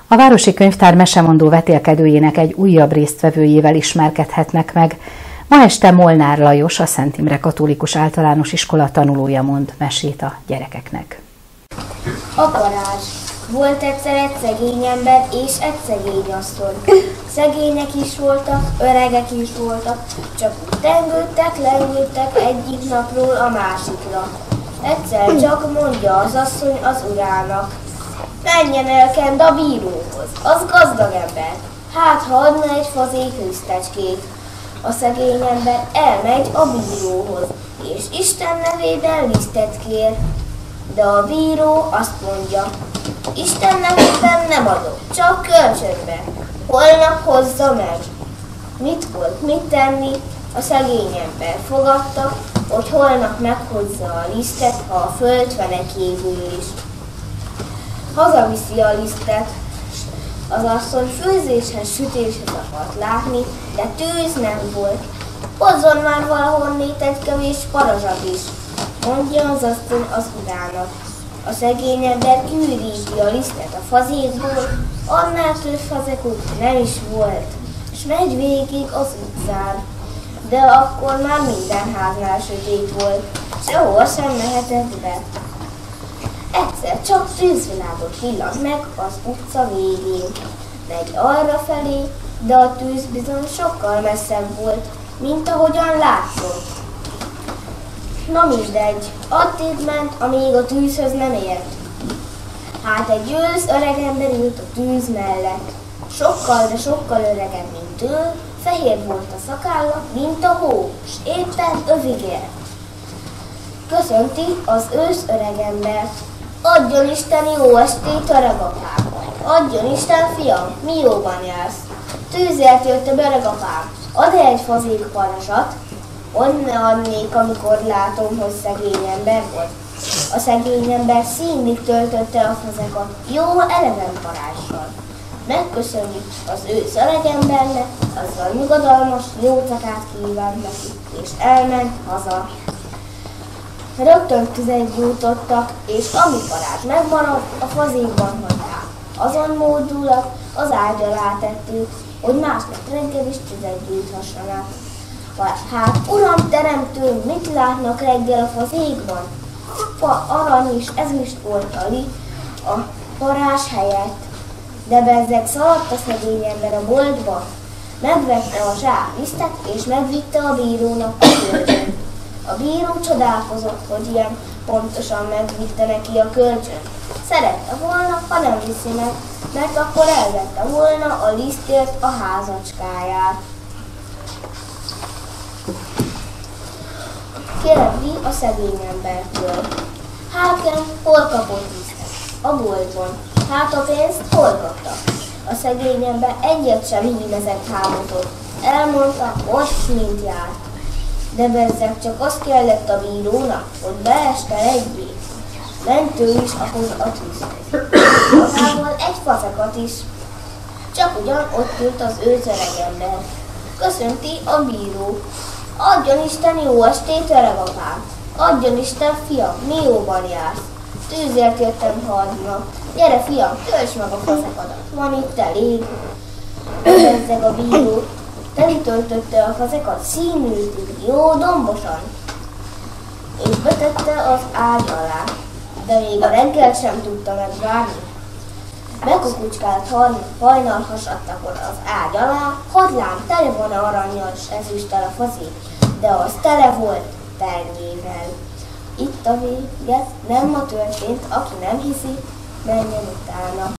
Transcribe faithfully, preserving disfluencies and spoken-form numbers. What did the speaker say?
A Városi Könyvtár mesemondó vetélkedőjének egy újabb résztvevőjével ismerkedhetnek meg. Ma este Molnár Lajos, a Szent Imre Katolikus Általános Iskola tanulója mond mesét a gyerekeknek. A parázs. Volt egyszer egy szegény ember és egy szegény asszony. Szegények is voltak, öregek is voltak, csak úgy tengődtek, lengődtek egyik napról a másikra. Egyszer csak mondja az asszony az urának: menjen el kend a bíróhoz, az gazdag ember, hát ha adna egy fazék lisztecskét. A szegény ember elmegy a bíróhoz, és Isten nevében lisztet kér. De a bíró azt mondja: Isten nevében nem adok, csak kölcsönbe, holnap hozza meg. Mit volt mit tenni? A szegény ember fogadta, hogy holnap meghozza a lisztet, ha a föld fenekéből is. Hazaviszi a lisztet. Az asszony főzéshez, sütéshez akart látni, de tűz nem volt. Hozzon már valahonnét egy kevés parazsat is, mondja az asszony az urának. A szegény ember kiüríti a lisztet a fazékból, annál több fazekuk nem is volt, és megy végig az utcán. De akkor már minden háznál sötét volt, sehol sem mehetett be. Egyszer csak tűzvilágot villant meg az utca végén. Megy arra felé, de a tűz bizony sokkal messzebb volt, mint ahogyan látszott. Na mindegy, addig ment, amíg a tűzhöz nem ért. Hát egy ősz öreg ember ült a tűz mellett. Sokkal, de sokkal öregebb, mint ő, fehér volt a szakálla, mint a hó, s éppen övig ért. Köszönti az ősz öreg embert: adjon Isten jó estét, öregapám! Adjon Isten, fiam, mi jóban jársz? Tűzért jött a öregapám, ad-e egy fazék parazsat? Onne adnék, amikor látom, hogy szegény ember vagy. A szegény ember színlig töltötte a fazekat, jó eleven parázssal. Megköszöni az ősz öregembernek, azzal nyugodalmas jócakát kívánt neki, és elment haza. Rögtön tüzet gyújtottak, és ami parázs megmaradt, a fazékban hagyták. Azon módulak az ágy alá tették, hogy másnap reggel is tüzet gyújthassanak. Hát, uram teremtő, mit látnak reggel a fazékban? Fa, arany és ezüst volt a li a parázs helyett. De bezzeg szaladt a szegény ember a boltba, megvette a zsák lisztet, és megvitte a bírónak a kölcsönt. A bíró csodálkozott, hogy ilyen pontosan megvitte neki a kölcsönt. Szerette volna, ha nem viszi meg, mert akkor elvette volna a lisztért a házacskáját. Kérdi a szegény embertől: hákem, hol kapott lisztet? A boltban. Hát a pénzt hol kapta? A szegény ember egyet sem hímezett hámozott. Elmondta, most mint járt. De bezzeg csak azt kellett a bírónak, hogy beeste egyé. Ment ő is ahhoz a tűzhez. Magából egy fazekat is. Csak ugyan ott ült az ősz öreg ember. Köszönti a bíró: adjon Isten jó estét, öregapám! Adjon Isten, fiam, mi jóban jársz? Tűzért jöttem harcba. Gyere, fiam, töltsd meg a fazekadat, van itt elég. Bezzeg a bíró. Telitöltötte a fazekat színűtig, jó dombosan, és betette az ágy alá, de még a reggel sem tudta megvárni. Bekukucskált hajnal hasadtakor az ágy alá, hadlám, tele van arannyal s ezüsttel a fazék, de az tele volt pernyével. Itt a vége, nem ma történt, aki nem hiszi, menjen utána.